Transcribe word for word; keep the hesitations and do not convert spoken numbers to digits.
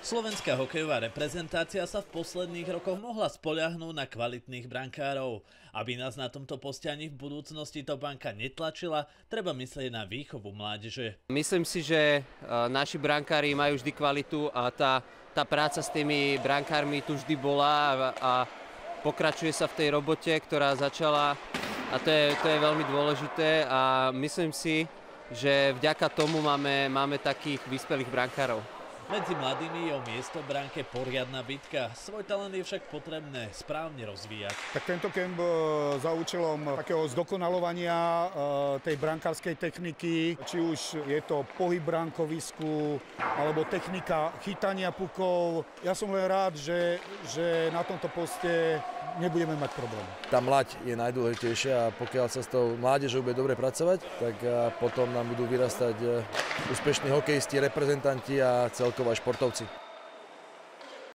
Slovenská hokejová reprezentácia sa v posledných rokoch mohla spoľahnúť na kvalitných brankárov. Aby nás na tomto poste ani v budúcnosti Topánka netlačila, treba myslieť na výchovu mládeže. Myslím si, že naši brankári majú vždy kvalitu a tá, tá práca s tými brankármi tu vždy bola a, a pokračuje sa v tej robote, ktorá začala a to je, to je veľmi dôležité a myslím si, že vďaka tomu máme, máme takých vyspelých brankárov. Medzi mladými je o miesto v bránke poriadna bitka. Svoj talent je však potrebné správne rozvíjať. Tak tento kemp za účelom takého zdokonalovania tej brankárskej techniky, či už je to pohyb bránkovisku, alebo technika chytania pukov. Ja som len rád, že, že na tomto poste nebudeme mať problém. Tá mlaď je najdôležitejšia a pokiaľ sa s tou mládežou bude dobre pracovať, tak potom nám budú vyrastať úspešní hokejisti, reprezentanti a celkovo aj športovci.